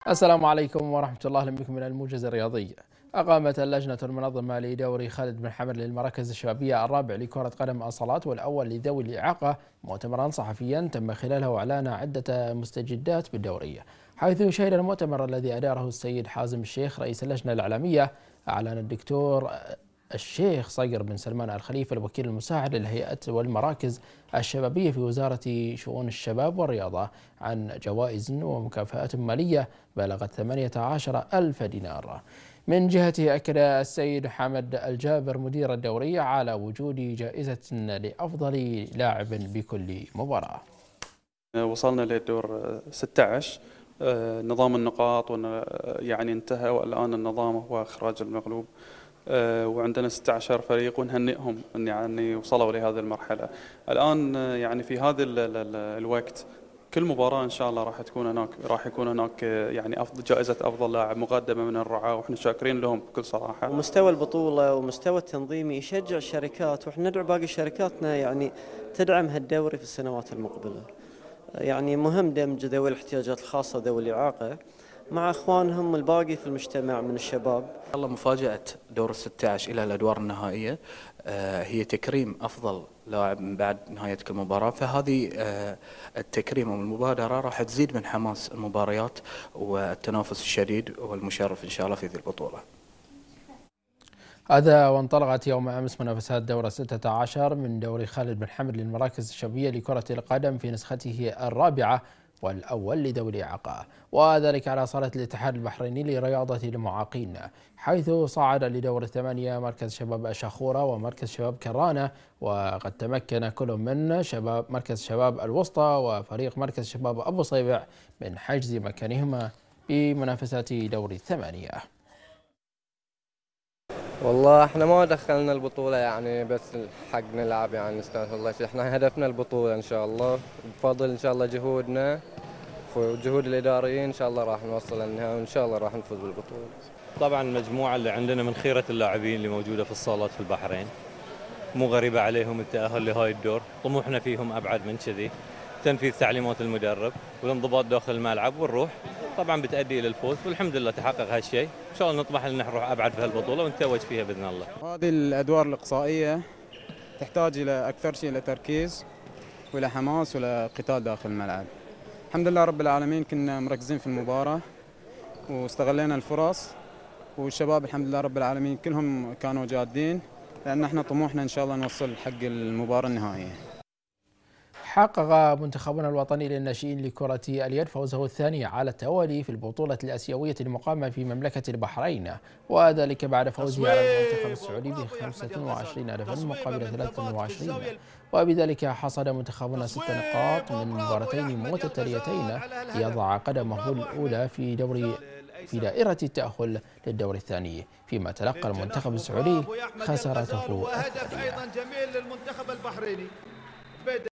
السلام عليكم ورحمة الله، أهلا بكم من الموجز الرياضي. أقامت اللجنة المنظمة لدوري خالد بن حمد للمراكز الشبابية الرابع لكرة قدم الصالات والأول لذوي الإعاقة مؤتمرا صحفيا تم خلاله إعلان عدة مستجدات بالدوري، حيث يشير المؤتمر الذي أداره السيد حازم الشيخ رئيس اللجنة الإعلامية. أعلن الدكتور الشيخ صقر بن سلمان الخليفة الوكيل المساعد للهيئة والمراكز الشبابية في وزارة شؤون الشباب والرياضة عن جوائز ومكافآت مالية بلغت 18 ألف دينار. من جهته أكد السيد حمد الجابر مدير الدوري على وجود جائزة لأفضل لاعب بكل مباراة. وصلنا للدور 16. نظام النقاط يعني انتهى، والآن النظام هو إخراج المغلوب. وعندنا 16 فريق ونهنئهم أن يعني وصلوا لهذه المرحلة. الآن يعني في هذا الوقت كل مباراة إن شاء الله راح يكون هناك يعني جائزة أفضل لاعب مقدمة من الرعاة، وإحنا شاكرين لهم بكل صراحة. ومستوى البطولة ومستوى التنظيمي يشجع الشركات، وإحنا ندعو باقي شركاتنا يعني تدعم هالدوري في السنوات المقبلة. يعني مهم دمج ذوي الاحتياجات الخاصة وذوي الإعاقة مع إخوانهم الباقي في المجتمع من الشباب. الله مفاجأة دور ال16 إلى الأدوار النهائية هي تكريم أفضل لاعب من بعد نهاية كل مباراة، فهذه التكريم والمبادرة راح تزيد من حماس المباريات والتنافس الشديد والمشرف إن شاء الله في ذي البطولة. هذا وانطلقت يوم أمس منافسات دورة 16 من دوري خالد بن حمد للمراكز الشبابية لكرة القدم في نسخته الرابعة والأول لذوي الإعاقة، وذلك على صالة الاتحاد البحريني لرياضة المعاقين، حيث صعد لدور 8 مركز شباب الشاخورة ومركز شباب كرانة، وقد تمكن كل من مركز شباب الوسطى وفريق مركز شباب أبو صيبع من حجز مكانهما بمنافسات دور 8. والله احنا ما دخلنا البطولة يعني بس حق نلعب، يعني نستانس. والله احنا هدفنا البطولة ان شاء الله، بفضل ان شاء الله جهودنا وجهود الاداريين ان شاء الله راح نوصل للنهاية، وان شاء الله راح نفوز بالبطولة. طبعا المجموعة اللي عندنا من خيرة اللاعبين اللي موجودة في الصالات في البحرين، مو غريبة عليهم التأهل لهاي الدور. طموحنا فيهم أبعد من كذي، تنفيذ تعليمات المدرب والانضباط داخل الملعب والروح طبعا بتؤدي الى الفوز، والحمد لله تحقق هالشيء. ان شاء الله نطمح ان نروح ابعد في هالبطوله ونتوج فيها باذن الله. هذه الادوار الاقصائيه تحتاج الى اكثر شيء الى تركيز والى حماس والى قتال داخل الملعب. الحمد لله رب العالمين كنا مركزين في المباراه واستغلينا الفرص، والشباب الحمد لله رب العالمين كلهم كانوا جادين، لان احنا طموحنا ان شاء الله نوصل حق المباراه النهائيه. حقق منتخبنا الوطني للناشئين لكرة اليد فوزه الثاني على التوالي في البطولة الآسيوية المقامة في مملكة البحرين، وذلك بعد فوزه على المنتخب السعودي ب 25 هدفا مقابل 23، وبذلك حصد منتخبنا 6 نقاط من مباراتين متتاليتين ليضع قدمه الأولى في دائرة التأهل للدور الثاني، فيما تلقى المنتخب السعودي خسارته الثانية.